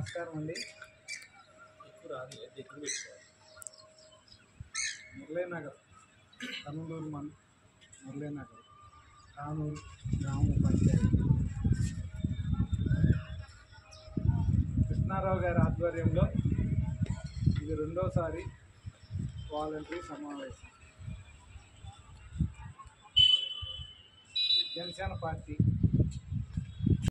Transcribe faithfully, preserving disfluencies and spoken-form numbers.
నమస్కారం అండి. మురళీనగర్ కర్నూలు మన మురళీనగర్ కానూరు గ్రామ పంచాయతీ కృష్ణారావు గారి ఆధ్వర్యంలో ఇది రెండోసారి వాలంటరీ సమావేశం. జనసేన పార్టీ